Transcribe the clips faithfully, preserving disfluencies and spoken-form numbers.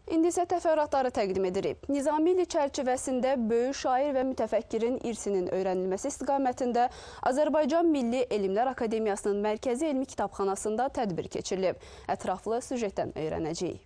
İndi isə təfərrüatları təqdim edirik. Nizami ili çərçivəsində böyük şair və mütəfəkkirin irsinin öyrənilməsi istiqamətində Azərbaycan Milli Elmlər Akademiyasının Mərkəzi Elmi Kitabxanasında tədbir keçirilib. Ətraflı süjetdən öyrənəcəyik.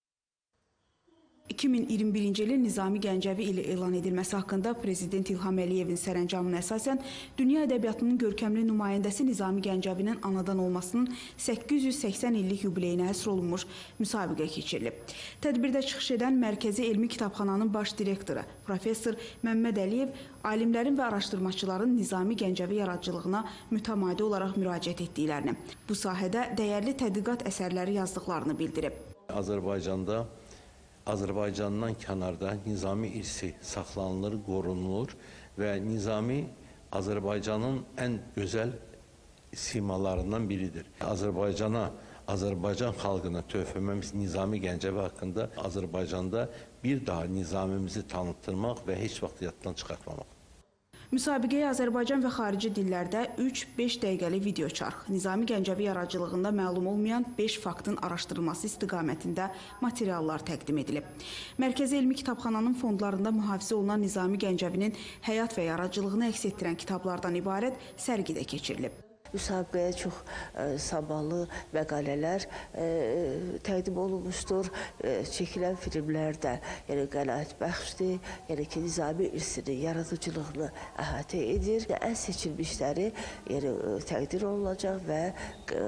iki min iyirmi birinci ilin Nizami Gəncəvi ili elan edilməsi haqqında Prezident İlham Əliyevin sərəncamına əsasən dünya ədəbiyyatının görkəmli nümayəndəsi Nizami Gəncəvinin anadan olmasının səkkiz yüz səksən illik yubileyinə həsr olunmuş müsabiqə keçirilib. Tədbirdə çıxış edən Mərkəzi Elmi Kitabxananın baş direktoru Professor Məmməd Əliyev alimlərin və araşdırmaçıların Nizami Gəncəvi yaradıcılığına mütəmadi olaraq müraciət etdiklərini, bu sahədə dəyərli tədqiqat əsərləri yazdıqlarını bildirib. Azərbaycanda Azərbaycandan kənarda Nizami irsi saxlanılır, qorunulur və Nizami Azərbaycanın ən gözəl simalarından biridir. Azərbaycana, Azərbaycan xalqına töhfəmiz Nizami Gəncəvi haqqında Azərbaycanda bir daha Nizamimizi tanıtdırmaq və heç vaxt yaddan çıxartmamaq. Müsabiqəyə Azərbaycan və xarici dillərdə üç beş dəqiqəlik video çarx, Nizami Gəncəvi yaradıcılığında məlum olmayan beş faktın araşdırılması istiqamətində materiallar təqdim edilib. Mərkəzi Elmi Kitabxananın fondlarında mühafizə olunan Nizami Gəncəvinin həyat və yaradıcılığını əks etdirən kitablardan ibarət sərgi də keçirilib. Müsabiqəyə çox e, sabahlı məqalələr e, təqdim olunmuşdur. E, çəkilən filmlər də yəni, qənaət bəxşdir. Yəni ki, Nizami irsini, yaradıcılığını əhatə edir. Ən seçilmişləri yəni, təqdir olunacaq və e,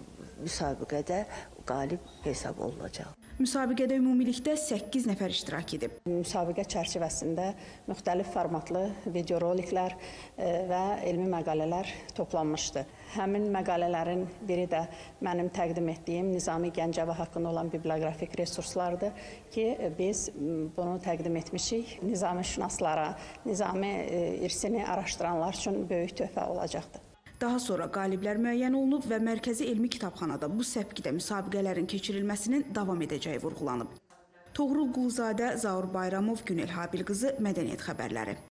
müsabiqədə qalib hesab olunacaq. Müsabiqədə ümumilikdə səkkiz nəfər iştirak edib. Müsabiqə çərçivəsində müxtəlif formatlı videoroliklər və elmi məqalələr toplanmışdı. Həmin məqalələrin biri də mənim təqdim etdiyim Nizami Gəncəvi haqqında olan biblioqrafik resurslardır ki, biz bunu təqdim etmişik. Nizami şünaslara, Nizami irsini araşdıranlar üçün böyük töhfə olacaqdır. Daha sonra qaliblər müəyyən olunub və Mərkəzi Elmi Kitabxanada bu səpkidə müsabiqələrin keçirilməsinin davam edəcəyi vurğulanıb. Toğrul Quluzadə, Zaur Bayramov, Günel Habil qızı, Mədəniyyət xəbərləri.